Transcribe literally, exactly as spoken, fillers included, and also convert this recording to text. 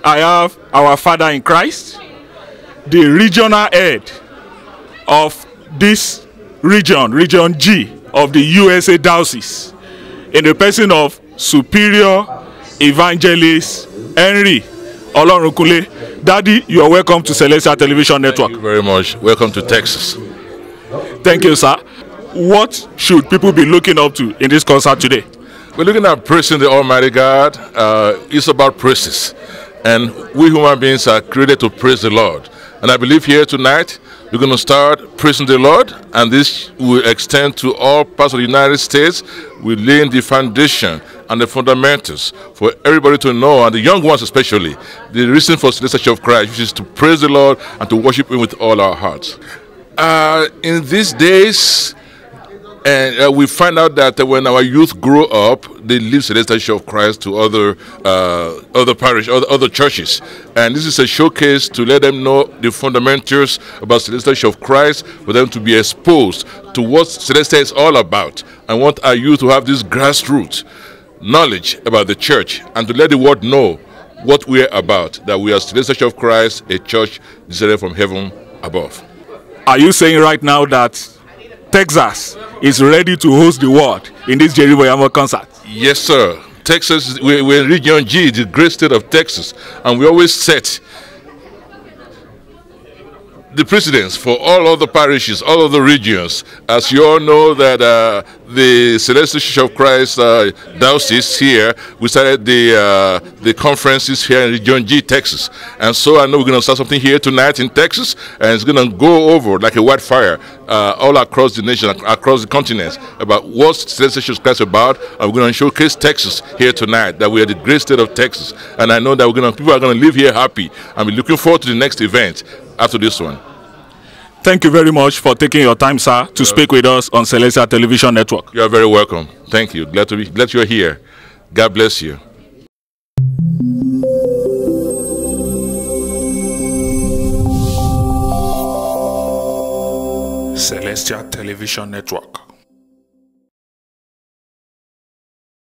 I have our father in Christ, the regional head of this region, Region G of the U S A Diocese, in the person of Superior Evangelist Henry Olorunkunle. Daddy, you are welcome to Celestial Television Network. Thank you very much. Welcome to Texas. Thank you, sir. What should people be looking up to in this concert today? We're looking at praising the Almighty God. Uh, it's about praises. And we human beings are created to praise the Lord. And I believe here tonight, we're going to start praising the Lord, and this will extend to all parts of the United States. We're laying the foundation and the fundamentals for everybody to know, and the young ones especially, the reason for Celestial Church of Christ, which is to praise the Lord and to worship Him with all our hearts. Uh, in these days, and uh, we find out that uh, when our youth grow up, they leave Celestial Church of Christ to other uh, other parish, other, other churches. And this is a showcase to let them know the fundamentals about Celestial Church of Christ, for them to be exposed to what Celestial is all about. I want our youth to have this grassroots knowledge about the church and to let the world know what we are about, that we are Celestial Church of Christ, a church descended from heaven above. Are you saying right now that Texas is ready to host the world in this Jerry Boyamo concert? Yes, sir. Texas, we're, we're in Region G, the great state of Texas, and we always set the precedence for all other parishes, all other regions. As you all know that uh, the Celestial Church of Christ uh, Diocese here, we started the uh, the conferences here in Region G, Texas. And so I know we're going to start something here tonight in Texas, and it's going to go over like a wildfire uh, all across the nation, across the continent, about what Celestial Church of Christ is about. And we're going to showcase Texas here tonight, that we are the great state of Texas. And I know that we're going to, people are going to live here happy, and be looking forward to the next event after this one. Thank you very much for taking your time, sir, to speak with us on Celestial Television Network. You are very welcome. Thank you. Glad to be glad you're here. God bless you. Celestial Television Network.